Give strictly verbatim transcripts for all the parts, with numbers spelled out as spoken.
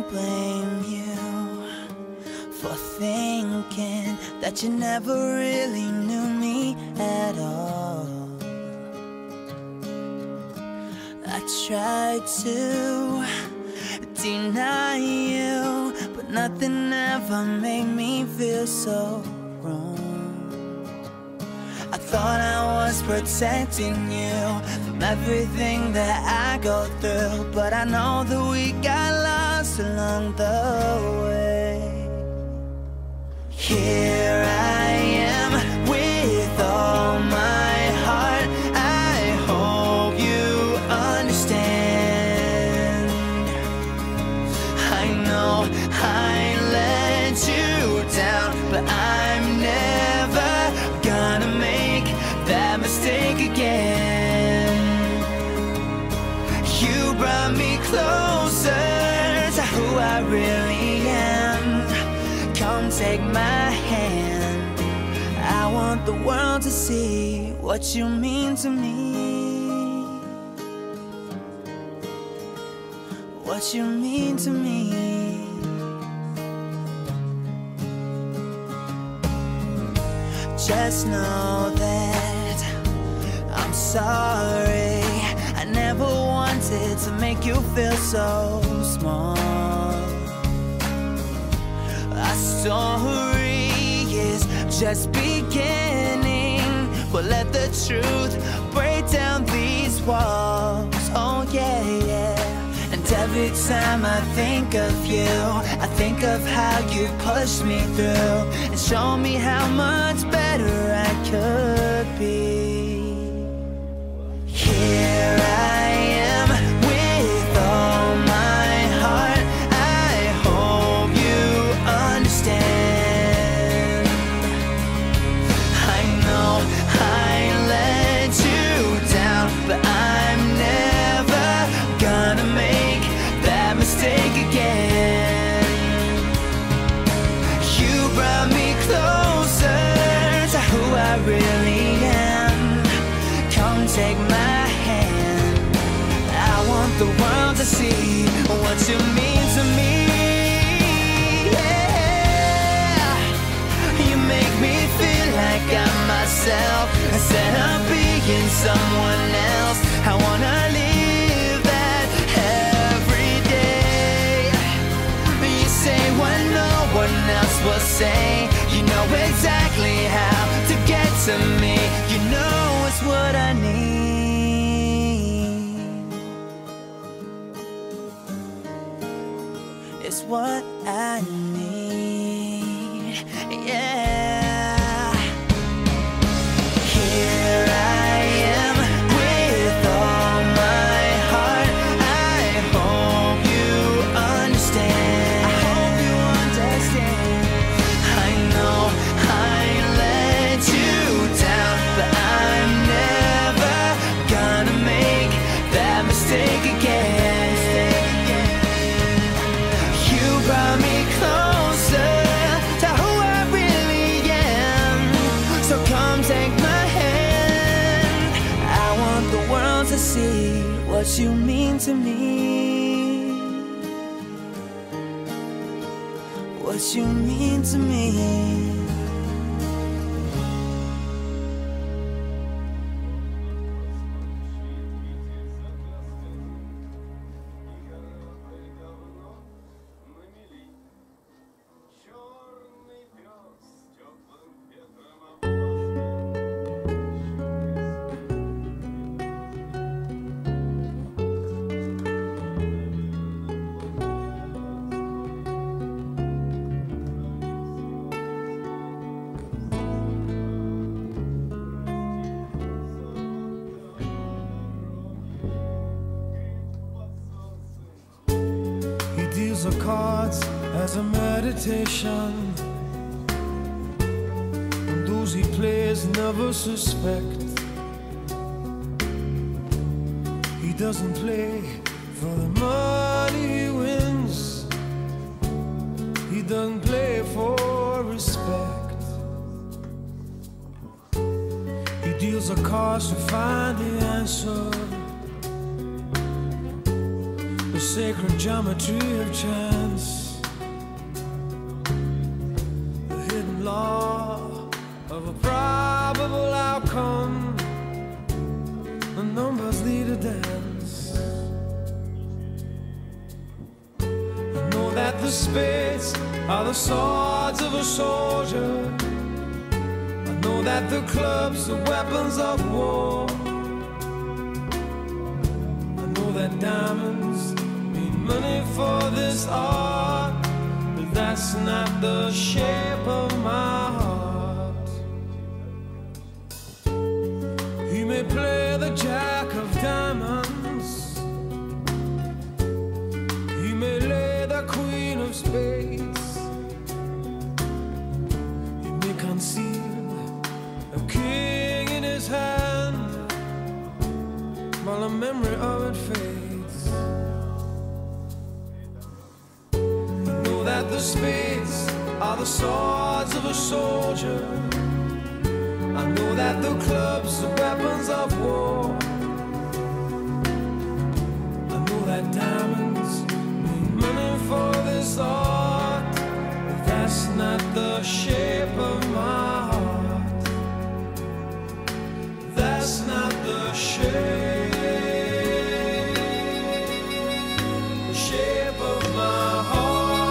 blame you for thinking that you never really knew me at all. I tried to deny you, but nothing ever made me feel so wrong. I thought I was protecting you from everything that I go through, but I know that we got lost along the way. Here I am with all my heart. I hope you understand. I know I let you down, but I'm never gonna make that mistake again. You brought me closer to who I really am. Come take my hand. I want the world to see what you mean to me. What you mean to me. Just know that I'm sorry. I never wanted to make you feel so small. Our story is just beginning, but let the truth break down these walls. Oh yeah, yeah. And every time I think of you, I think of how you pushed me through and showed me how much better I could be. Here I am with all my heart. I hope you understand. I know I let you down, but I'm never gonna make that mistake again. You brought me closer to who I really am. Come take my hand. I want the world to see what you mean to me. Yeah. You make me feel like I'm myself instead of being someone else. I wanna live that every day. You say what no one else will say. You know exactly how to get to me. You know it's what I need. It's what I need. Yeah. Here I am with all my heart. I hope you understand. I hope you understand. I know I let you down, but I'm never gonna make that mistake again. You brought me closer to who I really am. So come take my hand. I want the world to see what you mean to me. What you mean to me. The cards as a meditation, and those he plays never suspect. He doesn't play for the money he wins. He doesn't play for respect. He deals the cards to find the answer. The sacred geometry of chance, the hidden law of a probable outcome. The numbers lead a dance. I know that the spades are the swords of a soldier. I know that the clubs are weapons of war. I know that diamonds mean money for this art, but that's not the shape of my heart. He may play the jack of diamonds, he may lay the queen of spades, he may conceal a king in his hand while the memory of it fades. I know that the spades are the swords of a soldier. I know that the clubs are weapons of war. I know that diamonds mean money for this art, but that's not the shape of my heart. That's not the shape, the shape of my heart.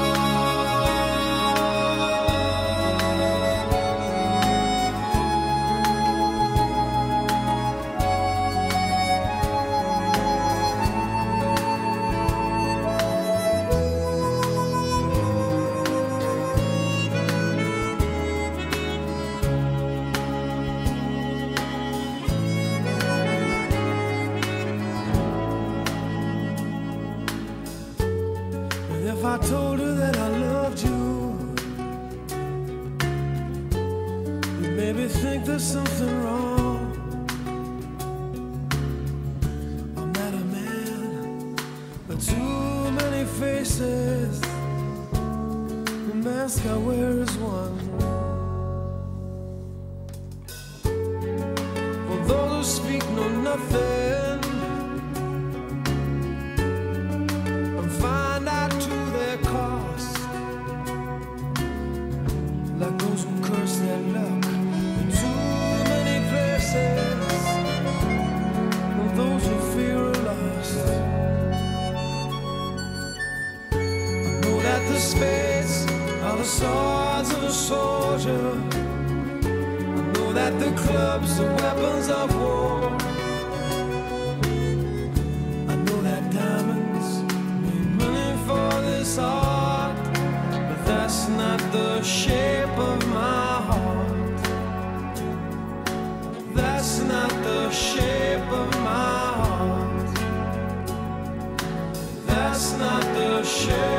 If I told her that I loved you, you'd maybe think there's something wrong. I'm not a man, but too many faces. The mask I wear is one. For those who speak know nothing and find out to their cost, like those who curse their luck in too many places, and those who fear are lost. I know that the spades are the swords of a soldier. I know that the clubs are weapons of war. I know that diamonds mean money for this art, but that's not the shape of my heart. That's not the shape of my heart. That's not the shape.